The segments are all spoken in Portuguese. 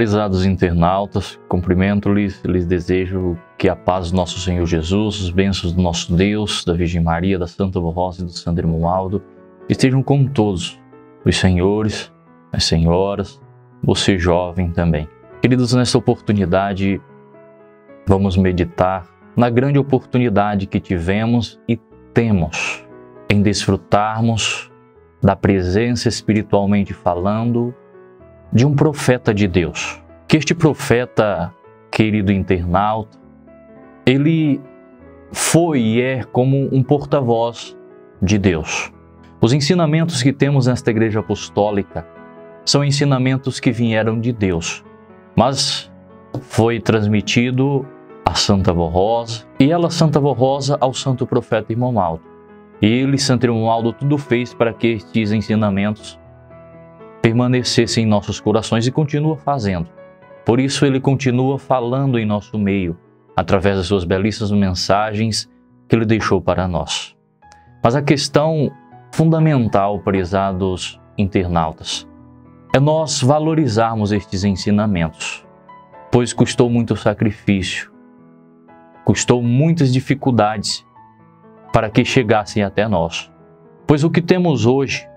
Prezados internautas, cumprimento-lhes, lhes desejo que a paz do nosso Senhor Jesus, os bênçãos do nosso Deus, da Virgem Maria, da Santa Vó Rosa e do Santo Romualdo estejam com todos, os senhores, as senhoras, você jovem também. Queridos, nesta oportunidade vamos meditar na grande oportunidade que tivemos e temos em desfrutarmos da presença espiritualmente falando de um profeta de Deus. Que este profeta, querido internauta, ele foi e é como um porta-voz de Deus. Os ensinamentos que temos nesta igreja apostólica são ensinamentos que vieram de Deus, mas foi transmitido à Santa Vó Rosa e ela, Santa Vó Rosa, ao Santo Profeta Romualdo. Ele, Santo Romualdo, tudo fez para que estes ensinamentos permanecesse em nossos corações e continua fazendo. Por isso ele continua falando em nosso meio, através das suas belíssimas mensagens que ele deixou para nós. Mas a questão fundamental, prezados internautas, é nós valorizarmos estes ensinamentos, pois custou muito sacrifício, custou muitas dificuldades para que chegassem até nós. Pois o que temos hoje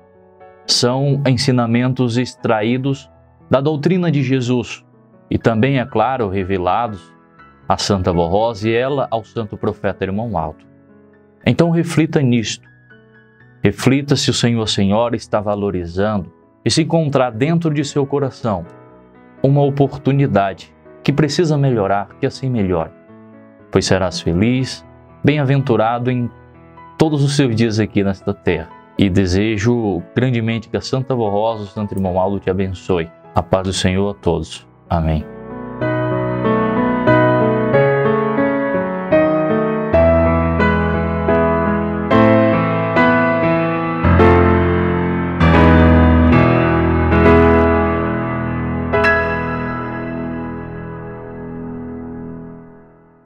são ensinamentos extraídos da doutrina de Jesus e também, é claro, revelados à Santa Vó Rosa e ela ao Santo Profeta Romualdo. Então reflita nisto. Reflita se o Senhor ou a Senhora está valorizando e se encontrar dentro de seu coração uma oportunidade que precisa melhorar, que assim melhore. Pois serás feliz, bem-aventurado em todos os seus dias aqui nesta terra. E desejo grandemente que a Santa Vó Rosa, o Santo Romualdo te abençoe. A paz do Senhor a todos. Amém.